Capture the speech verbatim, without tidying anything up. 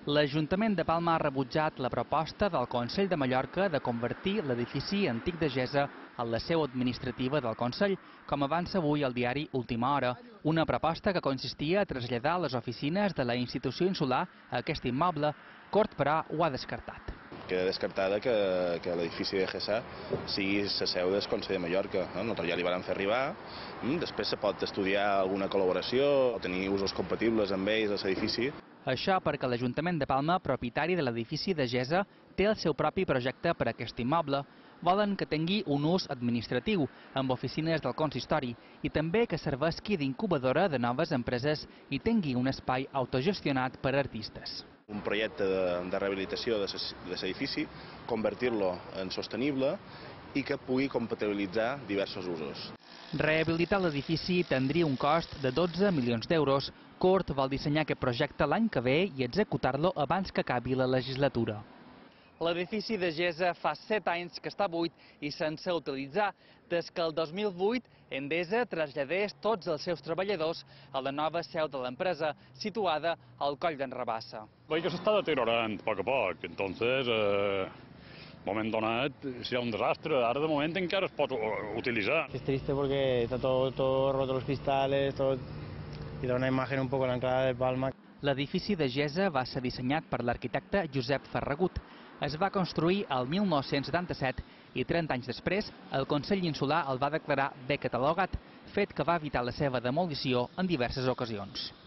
L'Ajuntament de Palma ha rebutjat la proposta del Consell de Mallorca de convertir l'edifici antic de Gesa en la seu administrativa del Consell, com avança avui el diari Última Hora, una proposta que consistia a traslladar les oficines de la institució insular a aquest immoble. Cort, però, ho ha descartat. Queda descartada que, que l'edifici de Gesa sigui la seu del Consell de Mallorca. Nosaltres ja li van fer arribar, després se pot estudiar alguna col·laboració o tenir usos compatibles amb ells a l'edifici. Això perquè l'Ajuntament de Palma, propietari de l'edifici de Gesa, té el seu propi projecte per a aquest immoble. Volen que tingui un ús administratiu, amb oficines del consistori, i també que serveixi d'incubadora de noves empreses i tingui un espai autogestionat per a artistes. Un projecte de, de rehabilitació de l'edifici, convertir-lo en sostenible i que pugui compatibilitzar diversos usos. Rehabilitar l'edifici tindria un cost de dotze milions d'euros. Cort vol dissenyar aquest projecte l'any que ve i executar-lo abans que acabi la legislatura. L'edifici de Gesa fa set anys que està buit i sense utilitzar, des que el dos mil vuit Endesa traslladés tots els seus treballadors a la nova seu de l'empresa, situada al Coll d'en Rabassa. Veig que s'està deteriorant a poc a poc, entonces, eh, moment donat, si hi ha un desastre, ara de moment encara es pot utilitzar. Es triste porque está todo, todo roto los cristales, todo, y da una imagen un poco la entrada de Palma. L'edifici de Gesa va ser dissenyat per l'arquitecte Josep Ferragut. Es va construir el mil nou-cents setanta-set i trenta anys després el Consell Insular el va declarar bé catalogat, fet que va evitar la seva demolició en diverses ocasions.